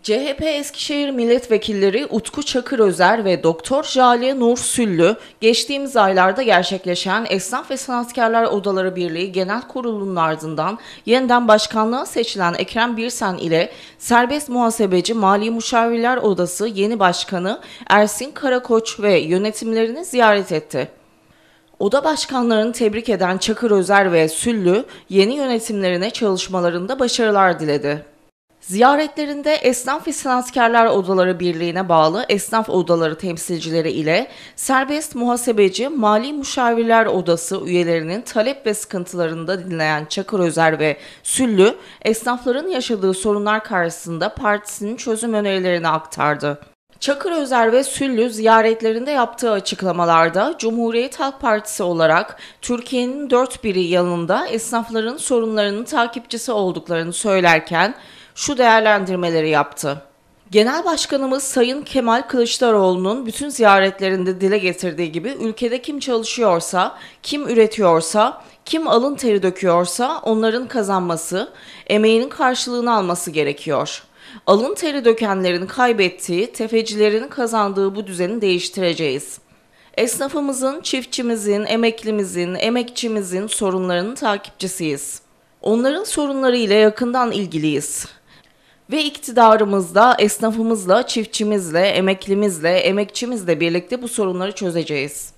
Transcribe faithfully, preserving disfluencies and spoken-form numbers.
C H P Eskişehir Milletvekilleri Utku Çakırözer ve Doktor Jale Nur Süllü, geçtiğimiz aylarda gerçekleşen Esnaf ve Sanatkarlar Odaları Birliği Genel Kurulu'nun ardından yeniden başkanlığa seçilen Ekrem Birsen ile Serbest Muhasebeci Mali Müşavirler Odası yeni başkanı Ersin Karakoç ve yönetimlerini ziyaret etti. Oda başkanlarını tebrik eden Çakırözer ve Süllü, yeni yönetimlerine çalışmalarında başarılar diledi. Ziyaretlerinde Esnaf ve Sanatkarlar Odaları Birliği'ne bağlı esnaf odaları temsilcileri ile Serbest Muhasebeci Mali Müşavirler Odası üyelerinin talep ve sıkıntılarını da dinleyen Çakırözer ve Süllü, esnafların yaşadığı sorunlar karşısında partisinin çözüm önerilerini aktardı. Çakırözer ve Süllü ziyaretlerinde yaptığı açıklamalarda Cumhuriyet Halk Partisi olarak Türkiye'nin dört biri yanında esnafların sorunlarının takipçisi olduklarını söylerken şu değerlendirmeleri yaptı. Genel Başkanımız Sayın Kemal Kılıçdaroğlu'nun bütün ziyaretlerinde dile getirdiği gibi ülkede kim çalışıyorsa, kim üretiyorsa, kim alın teri döküyorsa onların kazanması, emeğinin karşılığını alması gerekiyor. Alın teri dökenlerin kaybettiği, tefecilerin kazandığı bu düzeni değiştireceğiz. Esnafımızın, çiftçimizin, emeklimizin, emekçimizin sorunlarının takipçisiyiz. Onların sorunları ile yakından ilgiliyiz. Ve iktidarımızda esnafımızla, çiftçimizle, emeklimizle, emekçimizle birlikte bu sorunları çözeceğiz.